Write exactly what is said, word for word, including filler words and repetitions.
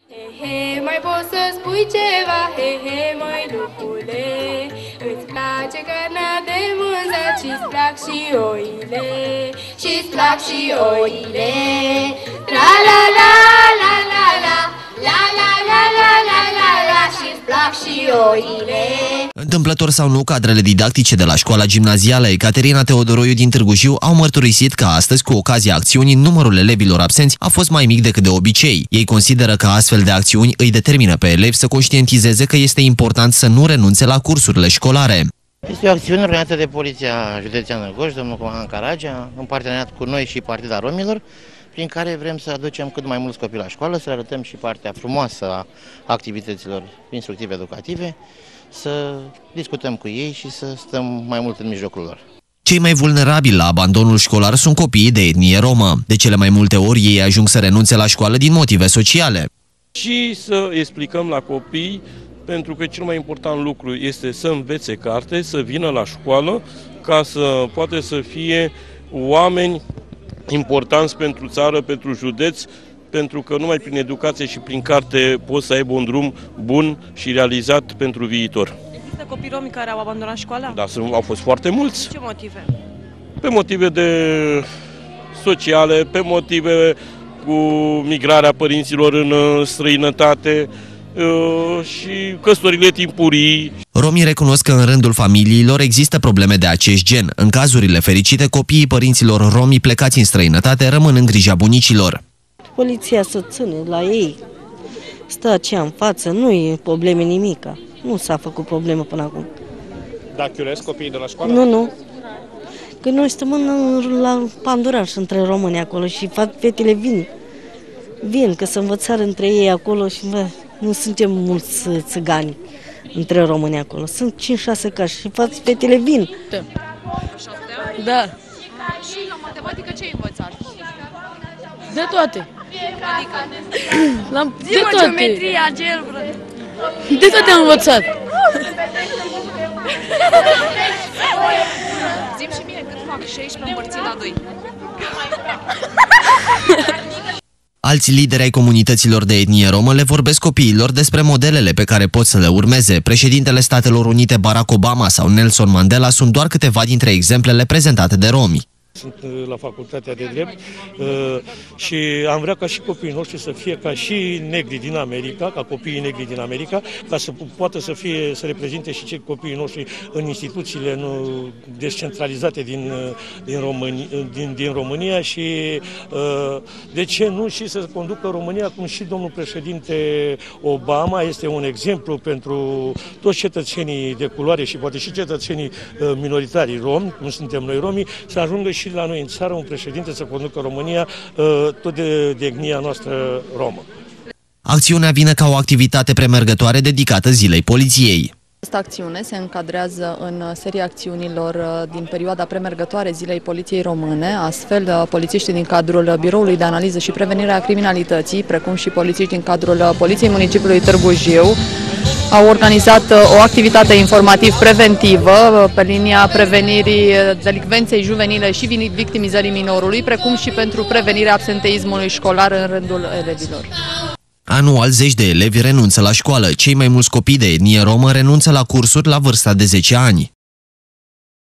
He, he, mai poți să spui ceva? He, he, măi, lucrule, îți place carnea de mânzat și-ți plac și oile, și-ți plac și oile. La la la la la la, la la la la la la la, și-ți plac și oile. Întâmplător sau nu, cadrele didactice de la școala gimnazială Ecaterina Teodoroiu din Târgu Jiu au mărturisit că astăzi, cu ocazia acțiunii, numărul elevilor absenți a fost mai mic decât de obicei. Ei consideră că astfel de acțiuni îi determină pe elevi să conștientizeze că este important să nu renunțe la cursurile școlare. Este o acțiune organizată de Poliția Județeană Gorj, domnul comandant Caragea, în parteneriat cu noi și Partida Romilor, prin care vrem să aducem cât mai mulți copii la școală, să le arătăm și partea frumoasă a activităților instructive-educative, să discutăm cu ei și să stăm mai mult în mijlocul lor. Cei mai vulnerabili la abandonul școlar sunt copiii de etnie romă. De cele mai multe ori ei ajung să renunțe la școală din motive sociale. Și să explicăm la copii, pentru că cel mai important lucru este să învețe carte, să vină la școală, ca să poate să fie oameni importanți pentru țară, pentru județ, pentru că numai prin educație și prin carte pot să aibă un drum bun și realizat pentru viitor. Există copii romi care au abandonat școala? Da, au fost foarte mulți. Ce motive? Pe motive de sociale, pe motive cu migrarea părinților în străinătate și căsătorile timpurii. Romii recunosc că în rândul familiilor există probleme de acest gen. În cazurile fericite, copiii părinților romi plecați în străinătate rămân în grija bunicilor. Poliția să țină la ei, stă aceea în față, nu e probleme nimica. Nu s-a făcut problemă până acum. Dar chiulesc copiii de la școală? Nu, nu. Că noi stăm în, la Panduraș între români acolo și fetele vin. Vin, că se învățară între ei acolo și bă, nu suntem mulți țigani între români acolo. Sunt cinci șase case și fetele vin. Da. Da. Și la matematică ce ai învățat? De toate. Adică? De toate. Geometria, algebră. De toate am învățat. Zi-mi și mie cât fac șaisprezece împărțit la doi. Alți lideri ai comunităților de etnie romă le vorbesc copiilor despre modelele pe care pot să le urmeze. Președintele Statelor Unite Barack Obama sau Nelson Mandela sunt doar câteva dintre exemplele prezentate de romi. Sunt la facultatea de drept și am vrea ca și copiii noștri să fie ca și negri din America, ca copiii negri din America, ca să poată să fie, să reprezinte și cei copiii noștri în instituțiile descentralizate din, din, România, din, din România și de ce nu și să conducă România, cum și domnul președinte Obama este un exemplu pentru toți cetățenii de culoare și poate și cetățenii minoritari romi, cum suntem noi romii, să ajungă și la noi în țară un președinte să conducă România tot de, de etnia noastră romă. Acțiunea vine ca o activitate premergătoare dedicată Zilei Poliției. Această acțiune se încadrează în seria acțiunilor din perioada premergătoare Zilei Poliției Române. Astfel, polițiștii din cadrul Biroului de Analiză și Prevenire a Criminalității, precum și polițiști din cadrul Poliției Municipiului Târgu Jiu, au organizat o activitate informativ-preventivă pe linia prevenirii delicvenței juvenile și victimizării minorului, precum și pentru prevenirea absenteismului școlar în rândul elevilor. Anual, zeci de elevi renunță la școală. Cei mai mulți copii de etnie romă renunță la cursuri la vârsta de zece ani.